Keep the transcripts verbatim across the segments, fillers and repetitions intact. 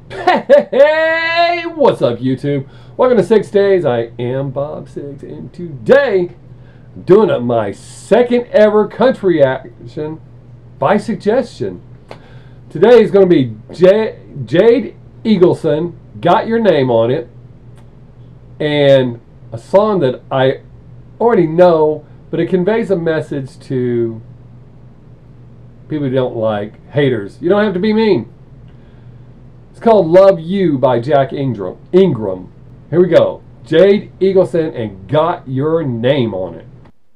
Hey, what's up YouTube? Welcome to Sixx Daze. I am Bob Sixx, and today I'm doing a, my second ever country reaction by suggestion. Today is going to be J Jade Eagleson, Got Your Name on It, and a song that I already know, but it conveys a message to people who don't like haters. You don't have to be mean. It's called Love You by Jack Ingram. Ingram. Here we go. Jade Eagleson and Got Your Name on It.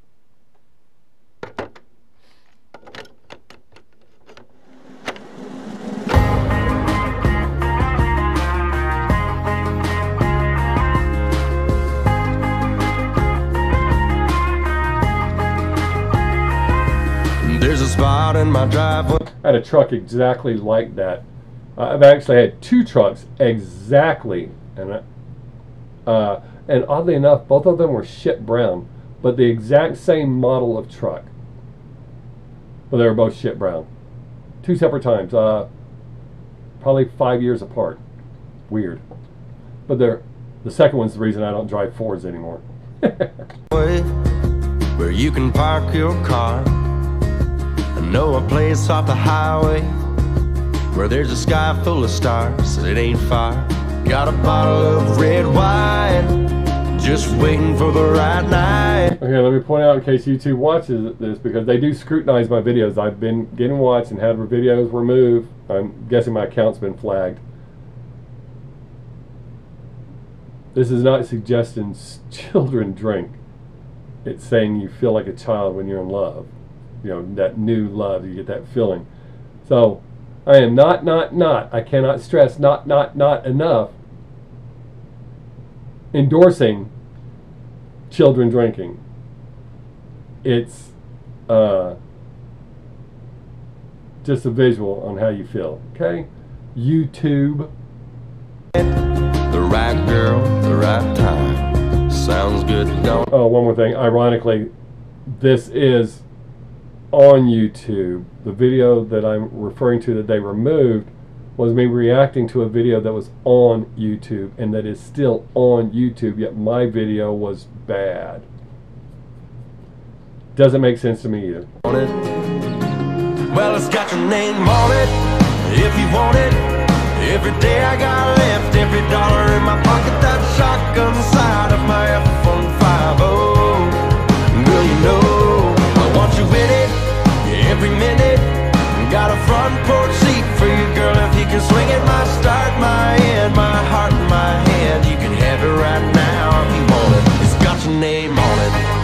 There's a spot in my driveway. I had a truck exactly like that. Uh, I've actually had two trucks exactly, and uh, and oddly enough, both of them were shit brown, but the exact same model of truck. But they were both shit brown. Two separate times, uh, probably five years apart. Weird. But they're, the second one's the reason I don't drive Fords anymore. Where you can park your car. I know a place off the highway where there's a sky full of stars, it ain't far. Got a bottle of red wine, just waiting for the right night. Okay, let me point out in case YouTube watches this, because they do scrutinize my videos. I've been getting watched and had videos removed. I'm guessing my account's been flagged. This is not suggesting children drink. It's saying you feel like a child when you're in love. You know, that new love, you get that feeling. So, I am not, not, not, I cannot stress not, not, not enough endorsing children drinking. It's uh, just a visual on how you feel, okay? YouTube. The right girl, the right time. Sounds good, don't. Oh, one more thing. Ironically, this is on YouTube. The video that I'm referring to that they removed was me reacting to a video that was on YouTube and that is still on YouTube, yet my video was bad. Doesn't make sense to me either. Well, it's got your name on it, if you want it. Every day I got left, every dollar in my pocket, that shotgun side of my F one fifty. Girl, you know I want you in it every minute. Got a front porch seat for you, girl, if you can swing it. My start, my end, my heart in my hand. You can have it right now if you want it. It's got your name on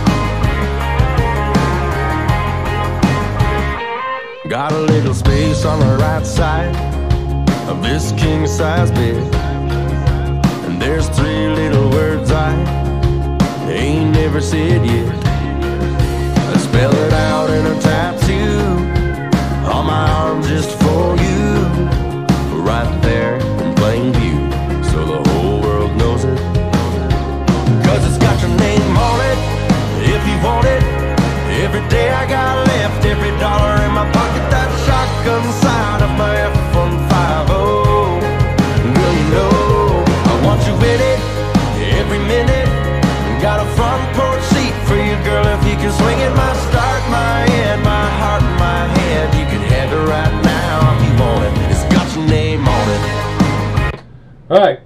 it. Got a little space on the right side of this king-size bed, and there's three little words I ain't never said yet. I spell it out in a tattoo on my arm just for you, right there in plain view, so the whole world knows it. Cause it's got your name on it, if you want it. Every day I got left, every dollar in my pocket, that shotgun side of my F one fifty. Girl, you know I want you in it every minute. Got a front porch seat for you, girl, if you can swing it. My start, my end, my heart in my hand. You can have it right now if you want it. It's got your name on it. Alright.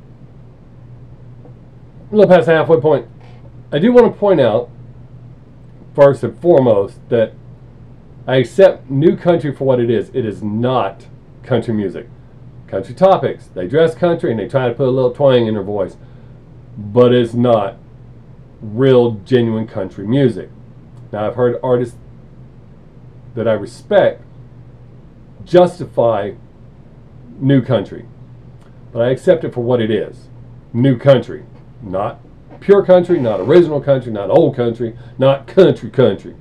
A little past the halfway point. I do want to point out, first and foremost, that I accept new country for what it is. It is not country music. Country topics. They dress country and they try to put a little twang in their voice. But it's not real, genuine country music. Now, I've heard artists that I respect justify new country, but I accept it for what it is. New country. Not pure country, not original country, not old country, not country country.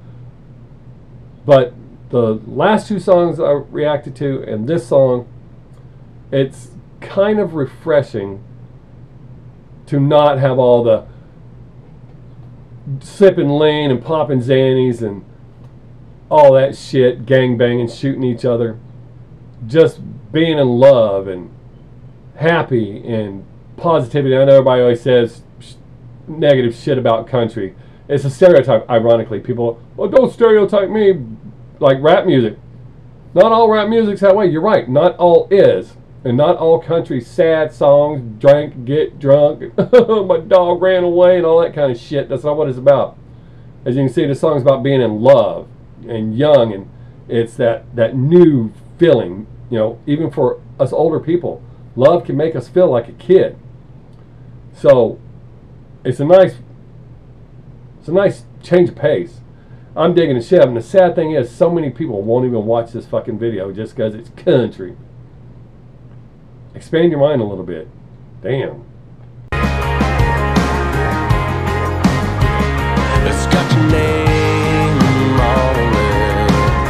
But the last two songs I reacted to and this song, it's kind of refreshing to not have all the sipping lean and popping Xannies and all that shit, gang banging, shooting each other. Just being in love and happy and positivity. I know everybody always says sh negative shit about country. It's a stereotype, ironically. People, well, don't stereotype me like rap music. Not all rap music's that way. You're right. Not all is. And not all country sad songs, drink, get drunk, my dog ran away, and all that kind of shit. That's not what it's about. As you can see, the song's about being in love and young, and it's that, that new feeling, you know, even for us older people. Love can make us feel like a kid. So it's a nice, it's a nice change of pace. I'm digging the shit out, and the sad thing is, so many people won't even watch this fucking video just because it's country. Expand your mind a little bit. Damn. It's got your name on it.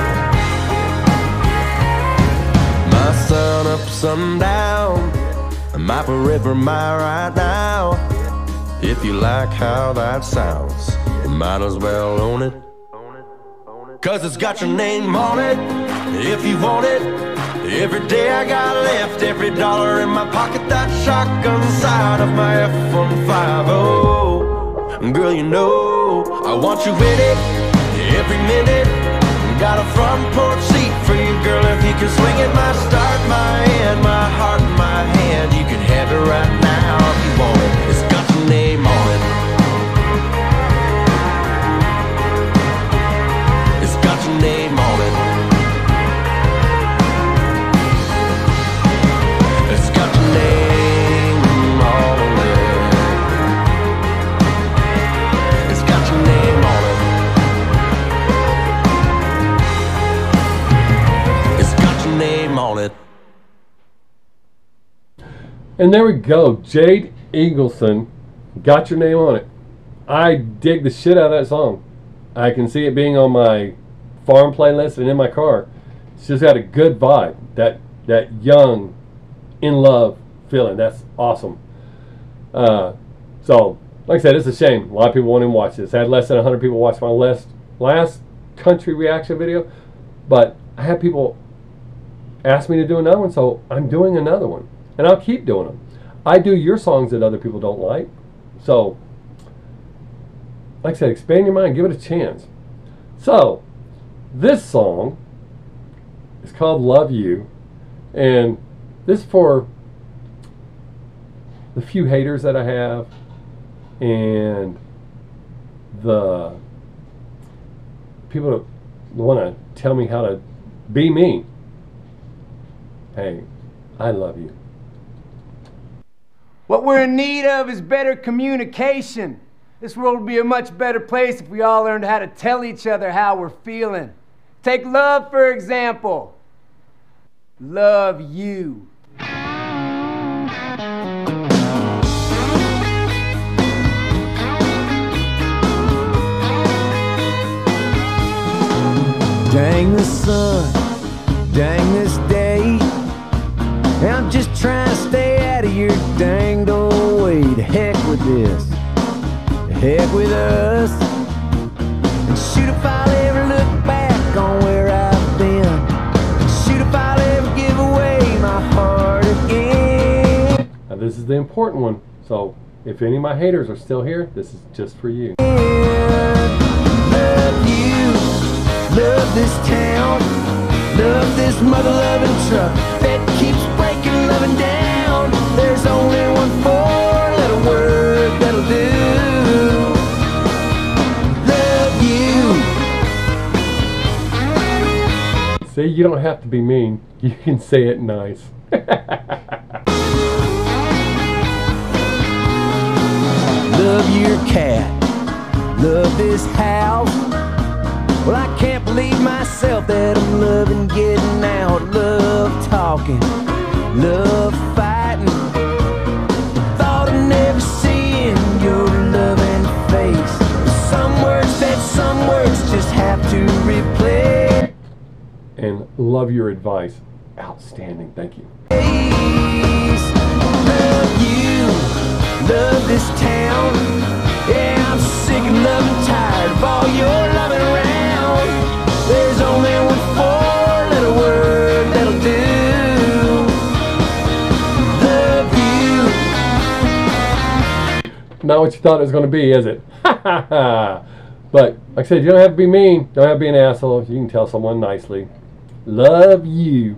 My sun up, sundown, my forever, my right now. If you like how that sounds, you might as well own it. Cause it's got your name on it, if you want it. Every day I got left, every dollar in my pocket, that shotgun side of my F one fifty. Girl, you know, I want you in it, every minute. Got a front porch seat for you, girl, if you can swing it. My start, my end, my heart in my hand. You can have it right now if you want it. It's got your name on it. It's got your name on it. It's got your name on it. It's got your name on it. It's got your name on it. And there we go. Jade Eagleson, Got Your Name on It. I dig the shit out of that song. I can see it being on my farm playlist and in my car. It's just got a good vibe. That that young, in love feeling. That's awesome. Uh, so, like I said, it's a shame. A lot of people won't even watch this. I had less than one hundred people watch my last, last country reaction video. But I had people ask me to do another one, so I'm doing another one. And I'll keep doing them. I do your songs that other people don't like. So, like I said, expand your mind, give it a chance. So, this song is called Love You. And this is for the few haters that I have and the people that want to tell me how to be me. Hey, I love you. What we're in need of is better communication. This world would be a much better place if we all learned how to tell each other how we're feeling. Take love, for example. Love you. Dang the sun, dang this day. I'm just trying to stay out of your danged old way. To heck with this, to heck with us. And shoot if I'll ever look back on where I've been. And shoot if I'll ever give away my heart again. Now this is the important one, so if any of my haters are still here, this is just for you. Love you, love this town, love this mother-loving truck that keeps breaking loving down. There's only one four-letter word that'll do. Love you. See, you don't have to be mean. You can say it nice. Love your cat, love this house. Well, I can't believe myself that I'm loving getting out. Love talking, love fighting. Thought of never seeing your loving face. Some words that some words just have to replace. And love your advice. Outstanding, thank you. Love you, love this town. Yeah, I'm sick of loving, tired of all your loving around. There's only one four-letter word that'll do. Love not what you thought it was going to be, is it? Ha ha ha. But like I said, you don't have to be mean. Don't have to be an asshole. You can tell someone nicely. Love you.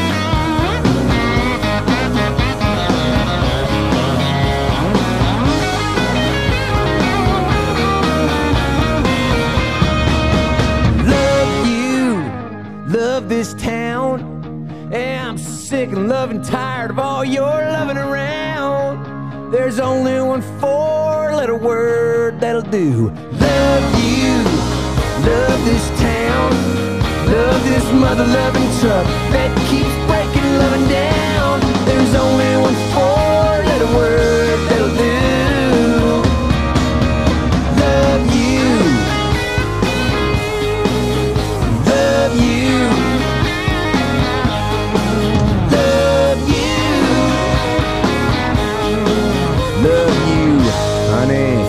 Love you. Love this town. Yeah, I'm sick and loving tired of all your loving around. There's only one four-letter word that'll do. Love you. Love this town. Love this mother-loving truck that keeps breaking loving down. There's only one four-letter word that'll do. Love you. Love you. Love you. Love you, honey.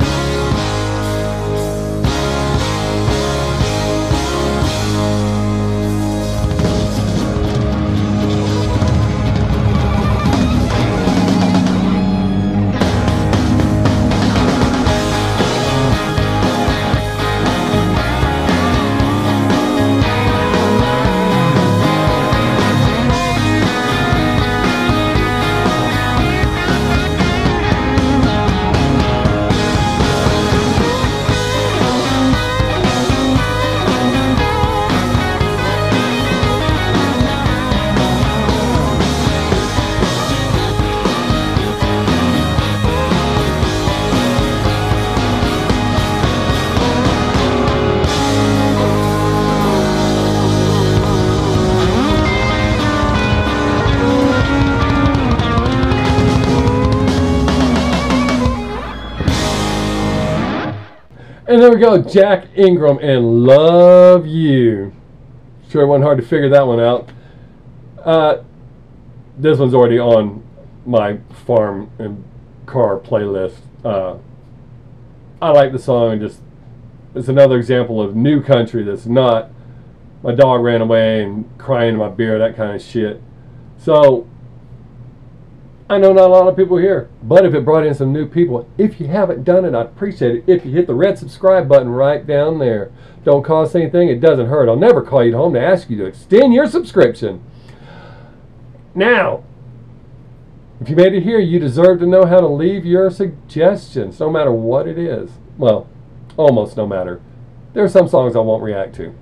And there we go, Jack Ingram and Love You. Sure it wasn't hard to figure that one out. Uh, this one's already on my farm and car playlist. Uh, I like the song, and just it's another example of new country that's not my dog ran away and crying in my beer, that kind of shit. So I know not a lot of people here, but if it brought in some new people, if you haven't done it, I'd appreciate it if you hit the red subscribe button right down there. Don't cost anything, it doesn't hurt. I'll never call you home to ask you to extend your subscription. Now, if you made it here, you deserve to know how to leave your suggestions, no matter what it is. Well, almost no matter. There are some songs I won't react to.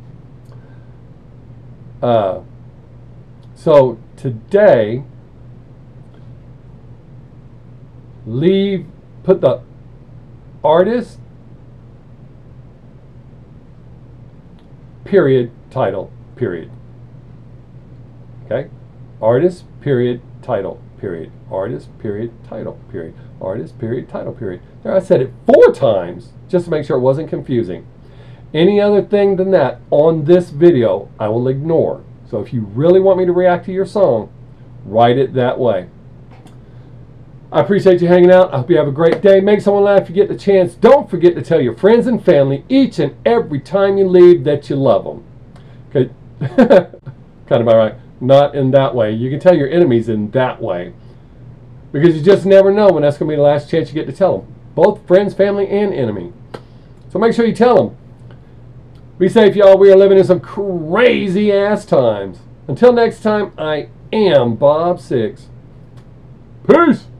Uh, so today, leave, put the artist, period, title, period. Okay? Artist, period, title, period. Artist, period, title, period. Artist, period, title, period. There, I said it four times just to make sure it wasn't confusing. Any other thing than that on this video, I will ignore. So if you really want me to react to your song, write it that way. I appreciate you hanging out. I hope you have a great day. Make someone laugh if you get the chance. Don't forget to tell your friends and family each and every time you leave that you love them. Okay, kind of right. Not in that way. You can tell your enemies in that way. Because you just never know when that's going to be the last chance you get to tell them. Both friends, family, and enemy. So make sure you tell them. Be safe, y'all. We are living in some crazy ass times. Until next time, I am Bob Sixx. Peace!